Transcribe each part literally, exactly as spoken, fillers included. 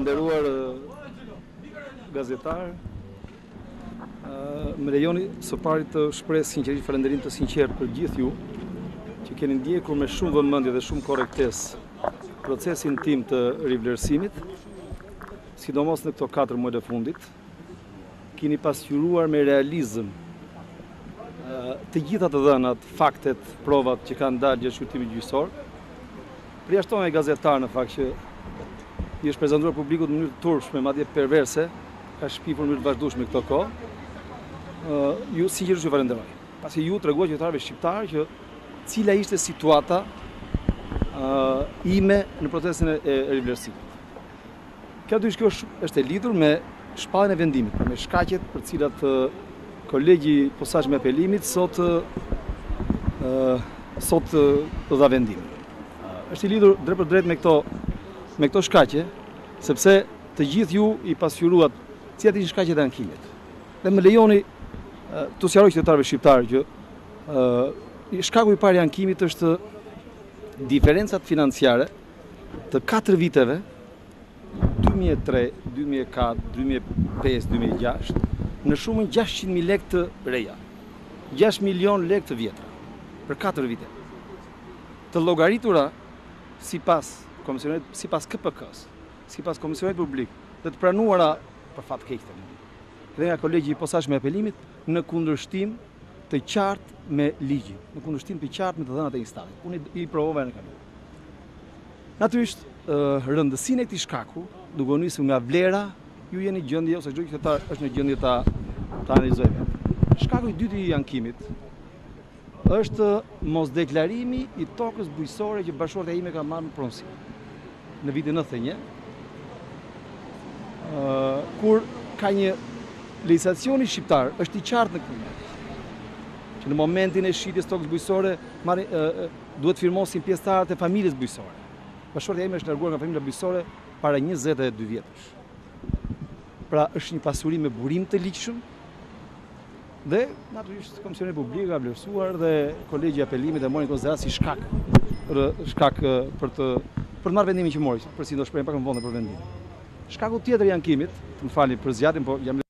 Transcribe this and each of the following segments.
Të nderuar gazetar, më lejoni së pari të shpreh sinqerisht falënderim të sinqert për gjithë ju që keni ndjekur me shumë vëmendje dhe shumë korrektesë procesin tim të rivlerësimit, sidomos në këto katër muaj të fundit. Keni pasqyruar me realizëm të gjitha të dhënat, faktet, provat që kanë dalë gjatë shqyrtimit gjyqësor. Përjashton e gazetar në fakt që i është prezentuar publikut në mënyrë të turpshme, madje perverse, ka shpifur në mënyrë të vazhdueshme këto kohë. Uh, ju sinqerisht ju falenderoj. Pasi ju treguat qytetarëve shqiptar që cila ishte situata uh, ime në procesin e, e rivlerësimit. Kjo dy shkjo është e lidhur me shpalljen e vendimit, me shkaqet për cilat uh, kolegji posaçëm i apelimit sot uh, sot uh, dha vendim. Uh, është i lidhur drejt për drejt me këto me këto shkaqe, sepse të gjithë ju i pasqyruat cilat ishin shkaqet e ankimit. Dhe më lejoni uh, të sqaroj qytetarëve shqiptar që uh, shkaku i parë i ankimit është diferencat financiare të katër viteve dy mijë e tre, dy mijë e katër, dy mijë e pesë, dy mijë e gjashtë në shumën gjashtëqind mijë lekë të reja, gjashtë milion lekë të vjetra për katër vite. Të llogaritura sipas komisionit, sipas K P K-s, sipas Komisionit Publik, dhe të pranuara për fat keq dhe nga kolegji i posaçëm i apelimit në kundërshtim të qartë me ligjin, në kundërshtim të qartë me të dhënat e instancës. Unë i provova në kaluar. Natyrisht, rëndësinë e këtij shkaku, duke u nisur nga vlera, ju jeni gjendje ose çdo qytetar është në gjendje ta ta analizojë vetë. Shkaku i dytë i ankimit është mosdeklarimi i tokës bujqësore që bashkëshortja ime ka marrë në pronësi në vitin nëntëdhjetë e një, uh, kur ka një legjislacioni shqiptar, është i qartë në këtë moment, që në momentin e shitjes tokës bujqësore marri, uh, duhet firmosin pjesëtarët e familjes bujqësore. Bashkëshortja ime është larguar nga familja bujqësore para njëzet e dy vjetësh. Pra është një pasuri me burim të ligjshëm dhe natyrisht Komisioni Publik ka vlerësuar dhe kolegji i apelimit e mori në konsiderat si shkak, shkak për të për të marrë vendimin që mori, për si do shprehim pak më vonë për vendimin. Shkaku tjetër i ankimit, të më falni për zgjatim, po jam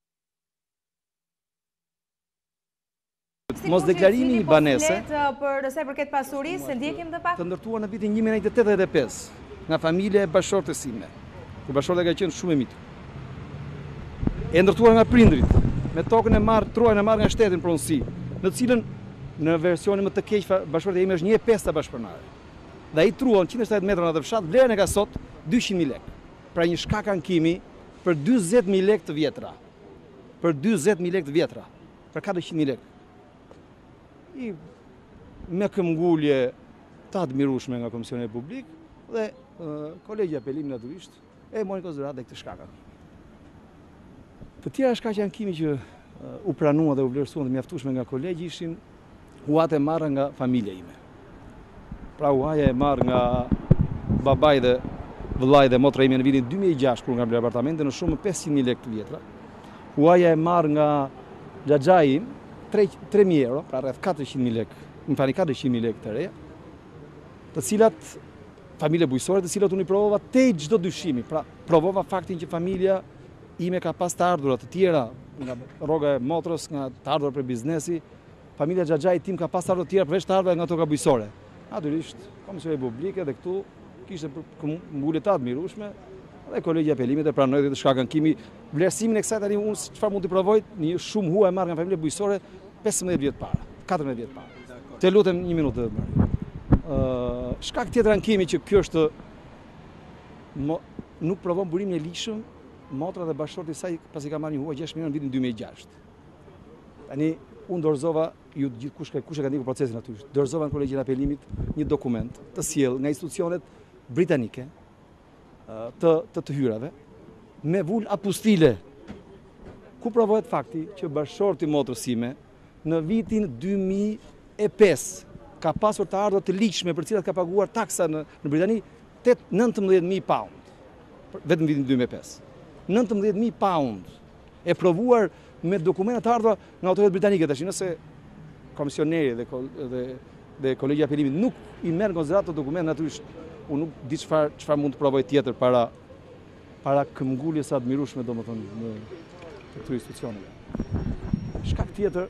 mosdeklarimi i banese për sa i përket pasurisë, se ndjekim të pak të ndërtuar në vitin një mijë e nëntëqind e tetëdhjetë e pesë nga familja e bashkëshortes sime, kur bashkëshortja ka qenë shumë e mitur. E ndërtuar nga prindrit, me tokën e marrë, truajën e marrë nga shteti në pronësi, në cilën në versionin më të keq bashkëshortja ime është një e pesë bashkëpronare. Dhe ai truan njëqind e shtatëdhjetë metra në atë fshat, vlerën e ka sot dyqind mijë lekë. Pra një shkak ankimi për dyzet mijë lekë të vjetra. Për dyzet mijë lekë të vjetra. Për katërqind mijë lekë. I me këmbgulje të admirueshme nga Komisioni Publik dhe uh, kolegji i apelimit natyrisht e mori konsiderat dhe këtë shkak. Të tjera shkaqe ankimi që uh, u pranuan dhe u vlerësuan dhe mjaftueshme nga kolegji ishin huat e marra nga familja ime. Pra huaja e marrë nga babai dhe vëllai dhe motra ime në vitin dy mijë e gjashtë kur nga bler apartamente në shumë pesëqind mijë lekë të vjetra. Huaja e marrë nga xhaxhai im tre mijë euro, pra rreth katërqind mijë lekë, më falni katërqind mijë lekë të reja, të cilat familje bujqësore, të cilat unë i provova te çdo dyshimi. Pra provova faktin që familja ime ka pas të ardhurat të tjera nga rroga e motrës, nga të ardhurat për biznesi. Familja xhaxhai tim ka pas të ardhurat të tjera përveç të ardhurat nga toka bujqësore. Natyrisht, Komisioni Publik dhe këtu kishte mbulje të admirueshme dhe kolegji i apelimit e pranoi dhe shkak ankimi. Vlerësimin e kësaj tani unë çfarë mund të provoj, një shumë huaj marrë nga familja bujqësore pesëmbëdhjetë vjet para, katërmbëdhjetë vjet para. Të lutem një minutë të marr. Ë, shkak tjetër ankimi që kjo është mo, nuk provon burimin e ligjshëm, motra dhe bashkëshorti i saj pasi ka marrë një huaj gjashtë milion në vitin dy mijë e gjashtë. Tani unë dorëzova, ju gjithkush kush e ka ndjekur procesin aty, dorëzova në kolegjin e apelimit një dokument të sjellë nga institucionet britanike të të, të hyrave me vul apostile ku provohet fakti që bashkëshorti motrës sime në vitin dy mijë e pesë ka pasur të ardhurat të ligjshme për cilat ka paguar taksa në, në Britani nëntëmbëdhjetë mijë pound vetëm vitin dy mijë e pesë. nëntëmbëdhjetë mijë pound e provuar me dokumentat të ardhura nga autoritetet britanike. Tash nëse komisioneri dhe dhe dhe kolegji i apelimit nuk i merr në konsiderat të dokumentet, natyrisht unë nuk di çfarë çfarë mund të provoj tjetër para para këmbguljes admirueshme domethënë në këto institucioneve. Shkak tjetër,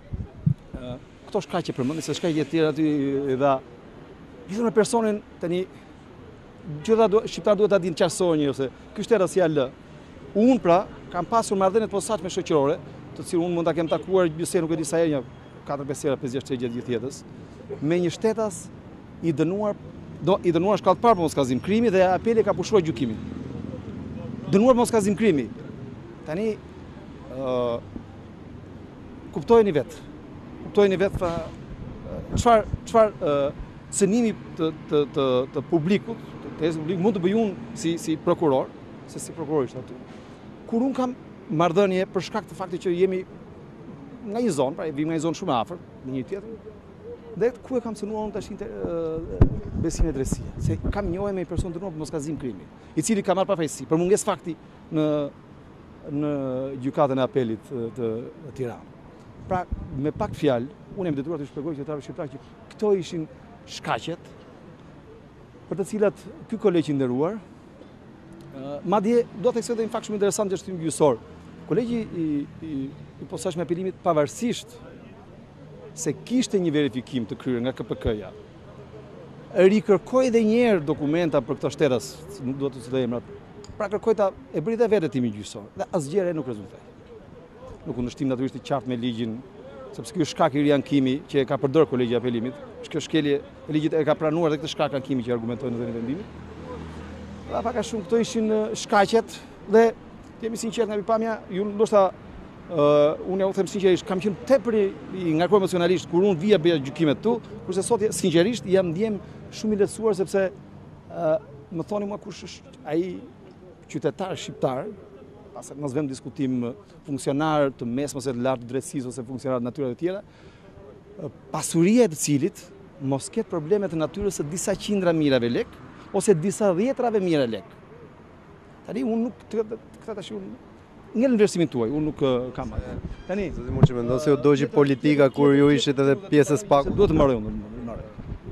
ë këto shkaqe përmendin se shkaqe të tjera aty i dha lidhur me personin tani gjitha shqiptar duhet ta dinë çfarë ose ky shtet si L. Unë pra kam pasur marrëdhënie të posaçme shoqërore, të cilën unë mund ta kem takuar gjithsej nuk e di sa herë, katër pesë herë, pesë gjashtë herë gjatë gjithë jetës, me një shtetas i dënuar, do i dënuar shkallë të parë për moskazim krimi dhe apeli ka pushuar gjykimin. Dënuar për moskazim krimi. Tani ë uh, kuptojeni vetë. Kuptojeni vetë fa çfarë çfarë uh, cënimi të të të, të publikut, të publik mund të bëj unë si si prokuror, se si prokuror ishte aty. Kur unë kam marrëdhënie për shkak të faktit që jemi nga një zonë, pra vim nga një zonë shumë afër, në një tjetër, dhe ku e kam cënuar unë tash besimin e drejtësia, se kam njohur me një person dënuar për moskazim krimi, i cili ka marrë pafajësi për mungesë fakti në në gjykatën e apelit të, të Tiranës. Pra, me pak fjalë, unë jam detyruar të shpjegoj qytetarëve shqiptar që këto ishin shkaqet për të cilat ky kolegj i nderuar, uh, madje do të theksoj edhe një fakt shumë interesant që është gjyqësor. Kolegji i, i, i posaçëm apelimit, pavarësisht se kishte një verifikim të kryer nga K P K-ja, rikërkoi edhe një herë dokumenta për këtë shtetas, nuk duhet të citoj emrat. Pra kërkoi ta e bëri dhe vetë timi gjyqësor, dhe asgjë nuk rezultoi. Nuk kundërshtim natyrisht i qartë me ligjin, sepse ky është shkak i riankimi që e ka përdorur kolegji i apelimit. Kjo shkelje e ligjit e ka pranuar dhe këtë shkak ankimi që argumentojnë në vendimit. Dhe pak a shumë këto ishin shkaqet dhe jemi sinqert nga pikpamja, ju ndoshta uh, unë u them sinqerisht, kam qenë tepër i ngarkuar emocionalisht kur unë vija bëja gjykimet tu, kurse sot sinqerisht jam ndjem shumë i lehtësuar sepse uh, më thoni mua kush është ai qytetar shqiptar, pastaj mos vëm diskutim funksionar të mesme ose të lartë drejtësisë ose funksionar të natyrës të tjera, pasuria e të cilit mos ketë probleme të natyrës së disa qindra mijëve lek ose disa dhjetrave mijëra lek. Tani unë nuk këta tash unë ngel investimin tuaj, unë nuk kam atë. Tani, zoti mund të mendon se u dogji politika kur ju ishit edhe pjesës pak. Duhet të marrë unë, marrë.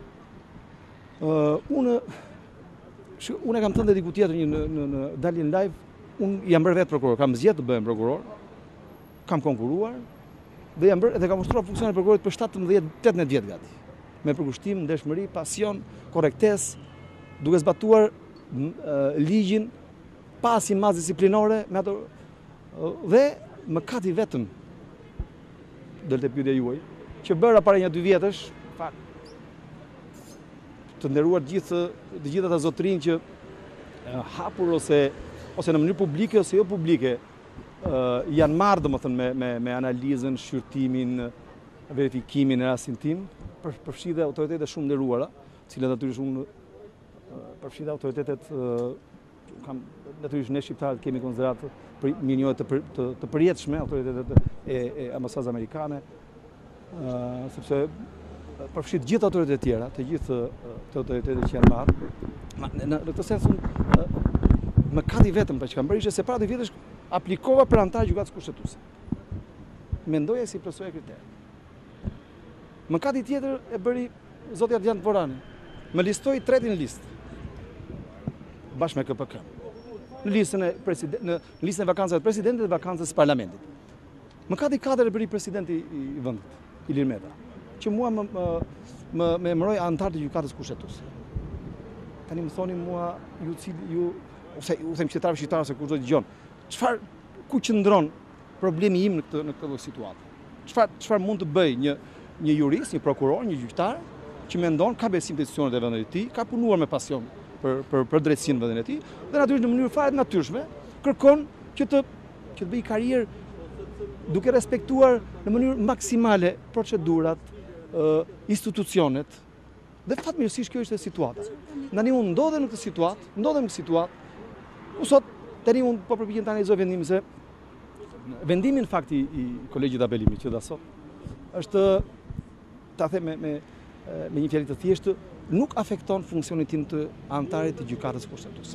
Uh, unë unë kam thënë diku tjetër një në, në, në daljen live, unë jam bërë vetë prokuror, kam zgjedhur të bëhem prokuror, kam konkuruar dhe jam bërë dhe kam ushtruar funksionin e prokurorit për shtatëmbëdhjetë tetëmbëdhjetë vjet gati. Me përkushtim, ndershmëri, pasion, korrektesë, duke zbatuar uh, ligjin, pasi mas disiplinore, me ato, dhe më kati vetëm, dëllë të pyetja juaj, që bëra para një dy vjetësh, fakt, të nderuar gjithë, të gjithë ata zotërinj që uh, hapur ose, ose në mënyrë publike ose jo publike, uh, janë marrë domethënë me, me, me analizën, shqyrtimin, verifikimin e rastin tim, për, përfshi dhe autoritetet shumë nderuara, cilat natyrisht unë uh, përfshi dhe autoritetet uh, kam natyrisht ne shqiptarët kemi konsiderat për minjohet të, për, të, të përjetshme autoritetet e, e ambasadës amerikane, uh, sepse përfshit gjithë autoritetet tjera, të gjithë të autoritetet që janë marrë. Në, në këtë sens unë më kati vetëm për që kam bërë ishte se para dy vjetësh aplikova për antar gjykatës kushtetuese. Mendoja si plotësoja kriteret. Më kati tjetër e bëri zoti Ardian Dvorani. Më listoi tretin në listë. Bashkë me K P K. Në listën e president, në listën e vakancave të presidentit dhe vakancës së parlamentit. Më kati katër e bëri presidenti i vendit, Ilir Meta, që mua më më më, më emëroi antar të gjykatës kushtetuese. Tani më thoni mua ju cili ju ose u them qytetarëve shqiptarë se kush do të dëgjon. Çfarë ku qëndron problemi im në këtë në këtë situatë? Çfarë çfarë mund të bëj një një jurist, një prokuror, një gjyqtar që mendon ka besim te institucionet e vendit të tij, ka punuar me pasion për për për drejtësinë në vendin e tij dhe natyrisht në mënyrë fare të natyrshme kërkon që të që të bëj karrierë duke respektuar në mënyrë maksimale procedurat, uh, institucionet, dhe fatmirësisht kjo ishte situata. Tani unë ndodhem në këtë situatë, ndodhem në këtë situatë, u sot tani unë po përpiqem të analizoj vendimin se vendimin fakti i kolegjit apelimit që dha sot është ta them me me, me një fjalë të thjeshtë, nuk afekton funksionin tim të antarit të gjykatës kushtetuese.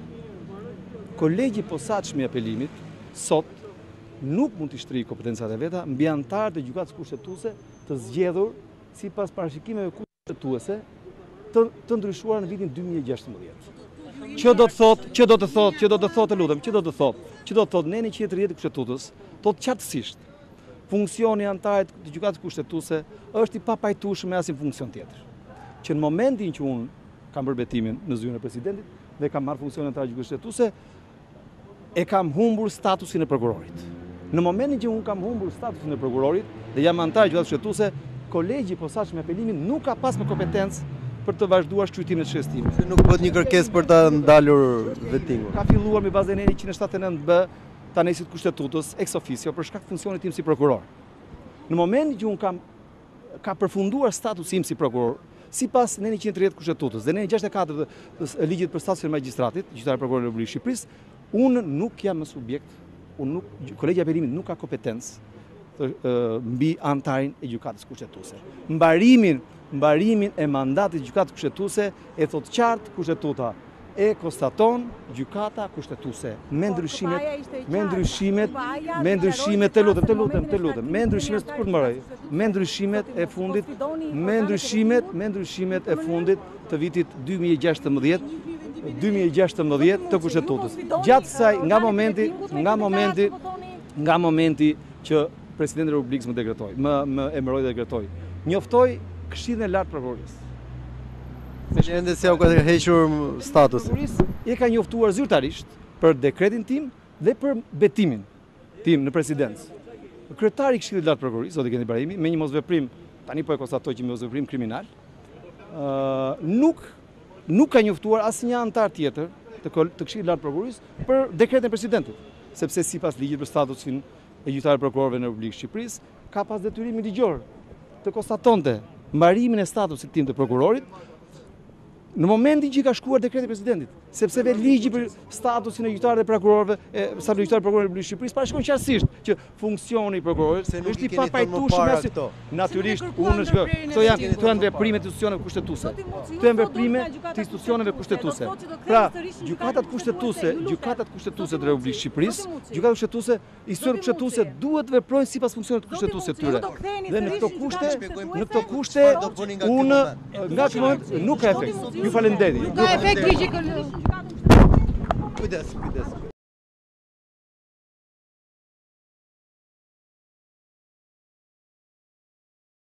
Kolegji i posaçëm i apelimit sot nuk mund të shtrijë kompetencat e veta mbi antarët e gjykatës kushtetuese të zgjedhur sipas parashikimeve kushtetuese të, të ndryshuara në vitin dy mijë e gjashtëmbëdhjetë. Që do të thotë, që do të thotë, që do të thotë, lutem, që do të thotë, që do të thotë neni qendër i kushtetues, thotë qartësisht. Funksioni i antarit të gjykatës kushtetuese është i papajtueshëm me asnjë funksion tjetër. Që në momentin që unë kam bërë betimin në zyrën e presidentit dhe kam marrë funksionin antar gjykatës kushtetuese, e kam humbur statusin e prokurorit. Në momentin që unë kam humbur statusin e prokurorit dhe jam antar gjykatës kushtetuese, kolegji i posaçëm i apelimin nuk ka pas më kompetencë për të vazhduar shqyrtimin e shërbimit. Se nuk bëhet një kërkesë për ta ndalur vetimin. Ka filluar me bazën e njëzet e shtatëdhjetë e nëntë B të aneksit kushtetutës ex officio për shkak të funksionit tim si prokuror. Në momentin që unë kam ka përfunduar statusi im si prokuror, sipas neni njëzet e tridhjetë kushtetutës dhe neni gjashtëdhjetë e katër të ligjit për statusin e magjistratit, gjyqtar prokuror i Republikës së Shqipërisë, unë nuk jam më subjekt, unë nuk kolegji i apelimit nuk ka kompetencë mbi antarin e gjykatës kushtetuese. Mbarimin Mbarimin e mandatit gjykatës kushtetuese e thot qartë kushtetuta e konstaton gjykata kushtetuese me ndryshimet me ndryshimet me ndryshimet të lutem të lutem të lutem me ndryshimet kur të mbaroj me ndryshimet e fundit me ndryshimet me ndryshimet e fundit të vitit dy mijë e gjashtëmbëdhjetë dy mijë e gjashtëmbëdhjetë të kushtetues. Gjatë kësaj nga momenti nga momenti nga momenti që presidenti i Republikës më dekretoi, më më emëroi dhe dekretoi, njoftoi Këshillin e Lartë Prokurorisë. Se ende si u ka hequr statusin. I ka njoftuar zyrtarisht për dekretin tim dhe për betimin tim në presidencë. Kryetari i Këshillit të Lartë Prokurorisë, zoti Kendi Ibrahimi, me një mosveprim, tani po e konstatoj që me mosveprim kriminal, uh, nuk nuk ka njoftuar asnjë antar tjetër të, të Këshillit të Lartë Prokurorisë për dekretin e presidentit, sepse sipas ligjit për statusin e gjyqtarëve prokurorëve në Republikën e Shqipërisë, ka pas detyrimin ligjor të konstatonte mbarimin e statusit tim të prokurorit në momentin që i ka shkruar dekreti presidentit, sepse ve ligji për statusin e gjyqtarëve dhe prokurorëve, e statusin e gjyqtarëve prokurorëve në Republikën e Shqipërisë parashikon qartësisht që funksioni i prokurorit është i papajtueshëm me këto. Natyrisht, unë shkoj. Këto janë këto janë veprime të institucioneve kushtetuese. Këto janë veprime të institucioneve kushtetuese. Pra, gjykatat kushtetuese, gjykatat kushtetuese të Republikës së Shqipërisë, gjykatat kushtetuese, institucionet kushtetuese duhet të veprojnë sipas funksionit kushtetuese të tyre. Dhe në këto kushte, në këto kushte unë nga ky moment nuk ka efekt. Ju falenderoj. Ka efekt ligji. Kujdes, kujdes.